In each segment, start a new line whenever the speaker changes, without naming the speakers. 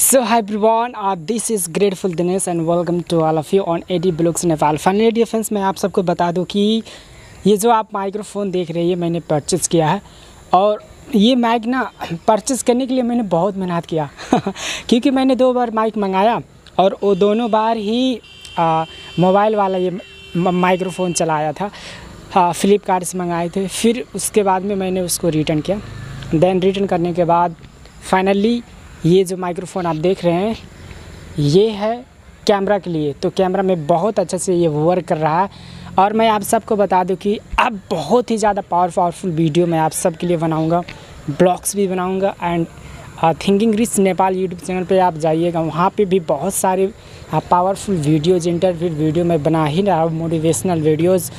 So hi everyone, this is Grateful Dinesh and welcome to all of you on AD Blogs Nepal. Finally dear friends, मैं आप सबको बता दूं कि ये जो आप माइक्रोफोन देख रहे हैं ये मैंने परचेज़ किया है। और ये माइक ना परचेज़ करने के लिए मैंने बहुत मेहनत किया क्योंकि मैंने 2 बार माइक मंगाया और वो दोनों बार ही मोबाइल वाला ये माइक्रोफोन चलाया था। फ्लिपकार्ट से मंगाए थे। फिर उसके बाद में मैंने उसको रिटर्न किया। देन रिटर्न करने के बाद फाइनली ये जो माइक्रोफोन आप देख रहे हैं ये है कैमरा के लिए। तो कैमरा में बहुत अच्छे से ये वर्क कर रहा है। और मैं आप सबको बता दूं कि अब बहुत ही ज़्यादा पावरफुल वीडियो मैं आप सब के लिए बनाऊंगा, ब्लॉग्स भी बनाऊंगा। And thinking rich Nepal YouTube channel पे आप जाइएगा, वहाँ पे भी बहुत सारे पावरफुल वीडियोज़, इंटरव्यू वीडियो मैं बना ही रहा हूँ, मोटिवेशनल वीडियोज़।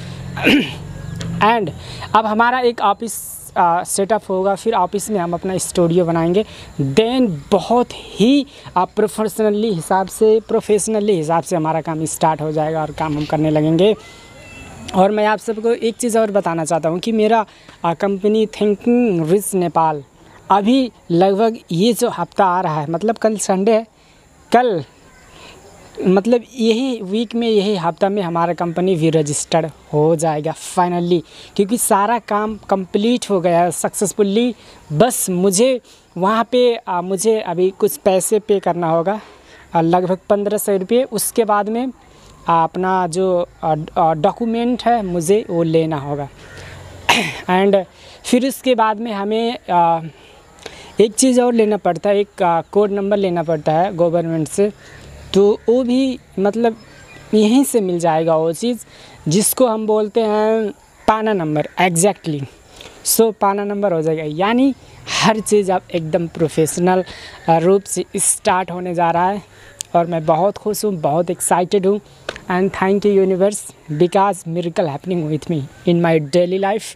एंड अब हमारा एक ऑफिस सेटअप होगा, फिर ऑफिस में हम अपना स्टूडियो बनाएंगे। देन बहुत ही प्रोफेशनली हिसाब से हमारा काम स्टार्ट हो जाएगा और काम हम करने लगेंगे। और मैं आप सबको एक चीज़ और बताना चाहता हूँ कि मेरा कंपनी थिंकिंग रिच नेपाल अभी लगभग ये जो हफ्ता आ रहा है, मतलब कल संडे है, कल मतलब यही वीक में, यही हफ्ता में हमारा कंपनी भी रजिस्टर्ड हो जाएगा फाइनली, क्योंकि सारा काम कंप्लीट हो गया है सक्सेसफुली। बस मुझे वहाँ पे मुझे अभी कुछ पैसे पे करना होगा, लगभग 1500 रुपये। उसके बाद में अपना जो डॉक्यूमेंट है मुझे वो लेना होगा। एंड फिर उसके बाद में हमें एक चीज़ और लेना पड़ता है, एक कोड नंबर लेना पड़ता है गवर्नमेंट से। तो वो भी मतलब यहीं से मिल जाएगा वो चीज़, जिसको हम बोलते हैं पाना नंबर। एग्जैक्टली सो पाना नंबर हो जाएगा, यानी हर चीज़ अब एकदम प्रोफेशनल रूप से स्टार्ट होने जा रहा है। और मैं बहुत खुश हूँ, बहुत एक्साइटेड हूँ। And thank you universe, because miracle happening with me in my daily life.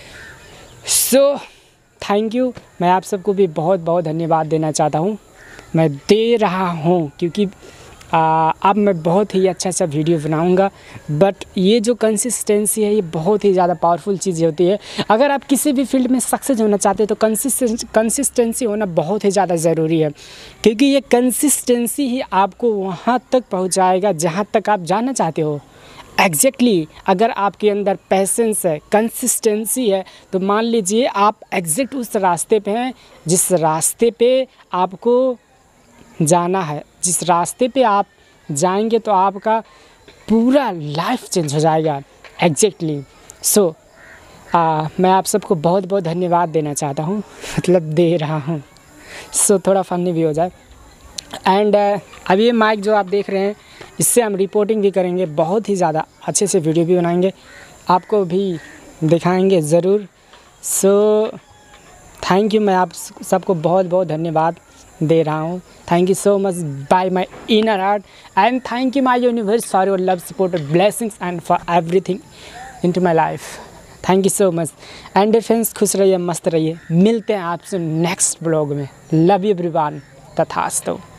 So thank you. मैं आप सबको भी बहुत बहुत धन्यवाद देना चाहता हूँ। मैं दे रहा हूँ क्योंकि अब मैं बहुत ही अच्छा वीडियो बनाऊंगा। बट ये जो कंसिस्टेंसी है ये बहुत ही ज़्यादा पावरफुल चीज़ होती है। अगर आप किसी भी फील्ड में सक्सेस होना चाहते हैं तो कंसिस्टेंसी होना बहुत ही ज़्यादा ज़रूरी है, क्योंकि ये कंसिस्टेंसी ही आपको वहाँ तक पहुँचाएगा जहाँ तक आप जाना चाहते हो। एग्जैक्टली अगर आपके अंदर पैसेंस है, कंसिस्टेंसी है, तो मान लीजिए आप एग्जैक्ट उस रास्ते पे हैं जिस रास्ते पे आपको जाना है। जिस रास्ते पे आप जाएंगे तो आपका पूरा लाइफ चेंज हो जाएगा। एग्जैक्टली सो मैं आप सबको बहुत बहुत धन्यवाद देना चाहता हूँ, मतलब दे रहा हूँ। सो थोड़ा फनी भी हो जाए। एंड अब ये माइक जो आप देख रहे हैं इससे हम रिपोर्टिंग भी करेंगे, बहुत ही ज़्यादा अच्छे से वीडियो भी बनाएंगे, आपको भी दिखाएंगे ज़रूर। So thank you. मैं आप सबको बहुत बहुत धन्यवाद दे रहा हूँ। Thank you so much bye my inner heart. And thank you my universe for your love, support, blessings and for everything into my life. Thank you so much. And friends खुश रहिए, मस्त रहिए। मिलते हैं आपसे next blog में। Love you everyone. तथास्तु।